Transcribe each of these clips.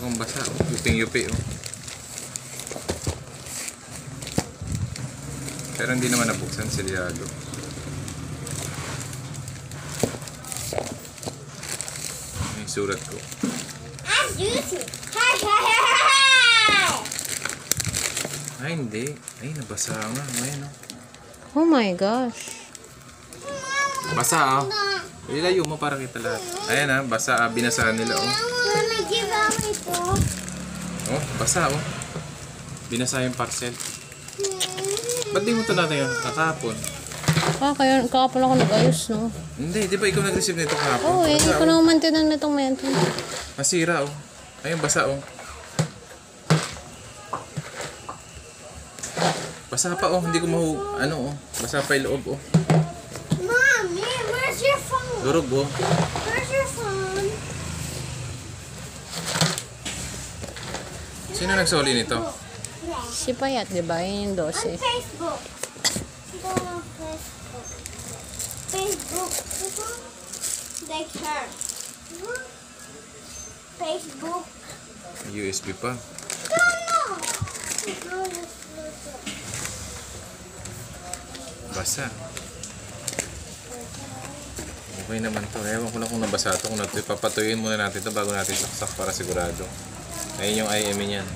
Ang basa, oh. Yuping-yupi, oh. Pero hindi naman nabuksan, selyado. May surat ko. Ay, hindi. Ay, nabasa nga. Ayan, oh. Oh my gosh. Basa, oh. Ilayo mo para kita lahat. Ayan, ah. Basa, ah. Binasaan nila, oh. Oh, basa, oh. Binasa yung parcel. Ba't di mo ito natin yung kakapon? Kaya kakapon ako nag-ayos, no? Hindi, di ba ikaw nag-receive nito kakapon? Oo, hindi ko na mantinan na itong mento. Masira, oh. Ayun, basa, oh. Basa pa, oh. Hindi ko ano, oh. Basa pa yung loob, oh. Mommy, where's your phone? Durog, oh. Where's your phone? Sino nagsoli nito? Si Payat, di ba? Yun yung On 12. Facebook. Go on Facebook. Facebook. Like her. Facebook. USB pa. No. Basa. Okay naman to. Ewan ko lang kung nabasa to. Kung papatuyuin muna natin to bago natin saksak para sigurado. Ayun yung IME niyan.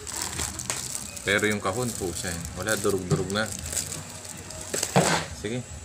Pero yung kahon po siya. Wala, durug-durug na. Sige.